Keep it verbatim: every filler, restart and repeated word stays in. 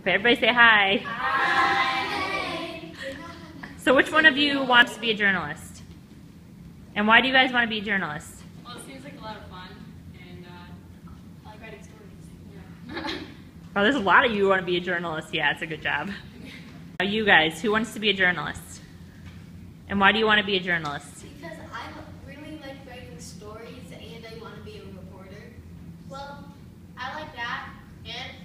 Everybody say hi. Hi. So which one of you wants to be a journalist? And why do you guys want to be a journalist? Well, it seems like a lot of fun, and uh, I like writing stories. Yeah. Well, there's a lot of you who want to be a journalist. Yeah, it's a good job. Now you guys, who wants to be a journalist? And why do you want to be a journalist? Because I really like writing stories and I want to be a reporter. Well, I like that, and